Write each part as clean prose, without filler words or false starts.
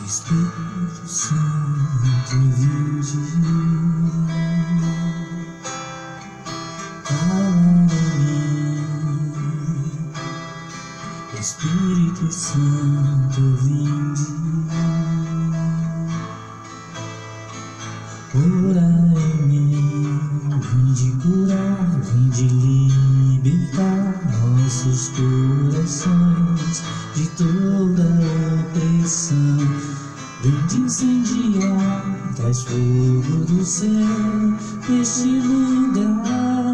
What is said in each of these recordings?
Espírito Santo, vinde, fala em mim. Espírito Santo, vinde, ora em mim. Vinde curar, vinde libertar nossos corações de toda opressão. Vinde incendiar, traz fogo do céu neste lugar.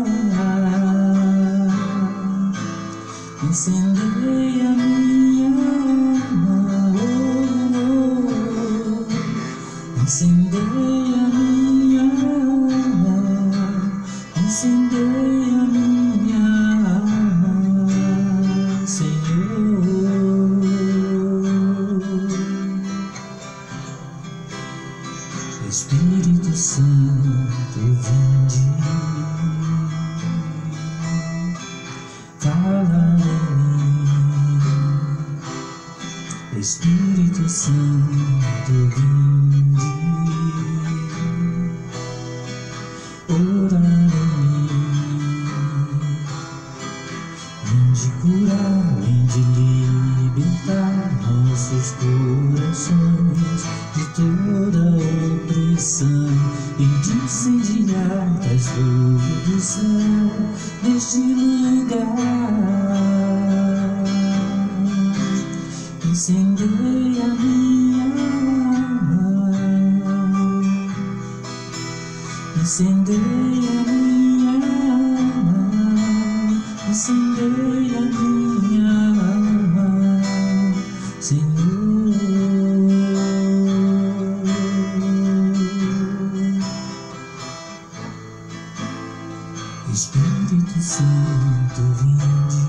Incendeia minha alma, oh, oh, oh. Incendeia minha alma, incendeia minha alma, Senhor. Espírito Santo, vinde, fala em mim. Espírito Santo, vinde, ora em mim. Vinde curar, vinde libertar nossos corações de toda opressão. Vinde incendiar, traz fogo do céu neste lugar. Incendeia minha alma, incendeia minha alma, incendeia minha alma, Senhor. Espírito Santo, vinde,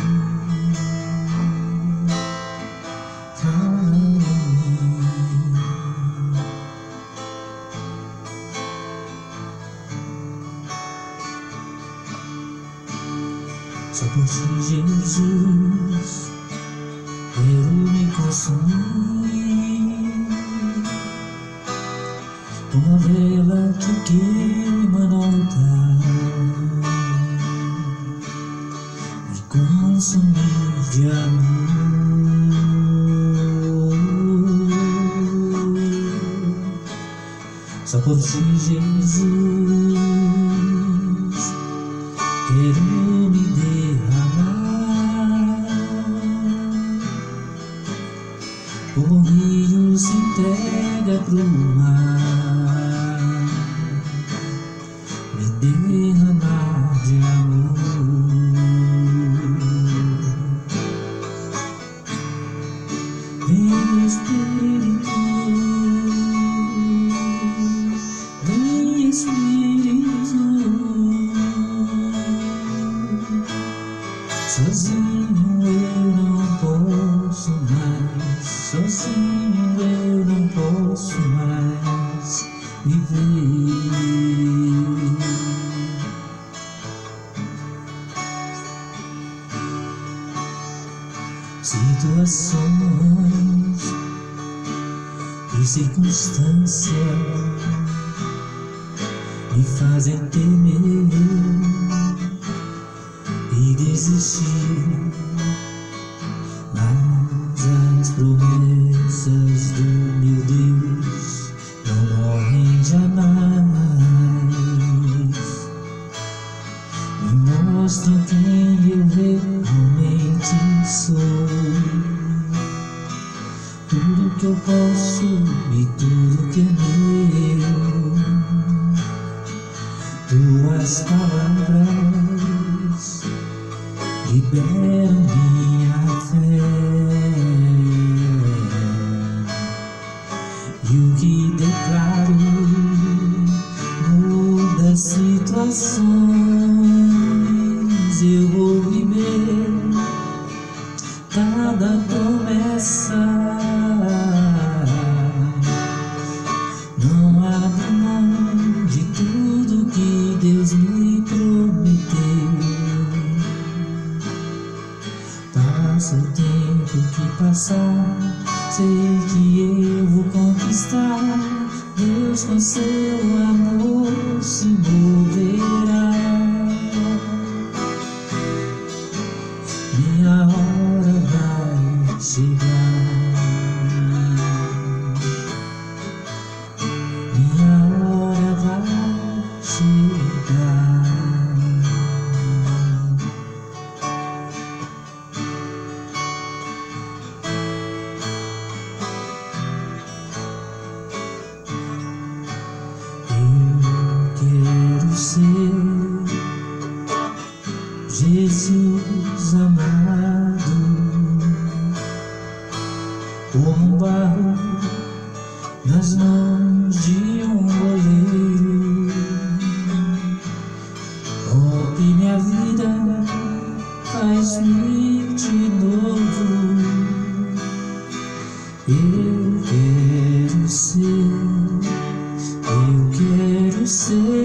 fala em mim. Só por ti, Jesus, quero me consumir, como a vela que queima no altar. Consumir de amor. Só por ti, Jesus, quero me derramar, como o rio se entrega pro mar, me derramar de amor. Vem Espírito, vem Espírito. Sozinho eu não posso mais, sozinho eu não posso mais viver. Situações e circunstâncias me fazem temer e desistir, mas as promessas do meu Deus não morrem jamais. Me mostram quem eu realmente sou, tudo que eu posso e tudo que é meu. Tuas palavras liberam minha fé, e o que declaro muda situações. Eu vou viver cada promessa, não abro mão de tudo que Deus me prometeu. Passa o tempo que passar, sei que eu vou conquistar. Deus com seu amor se moverá. Minha hora vai chegar. Minha hora vai chegar. Quero ser Jesus amado, como barro nas mãos de um oleiro. Oh, que minha vida faz-me de novo. Eu quero ser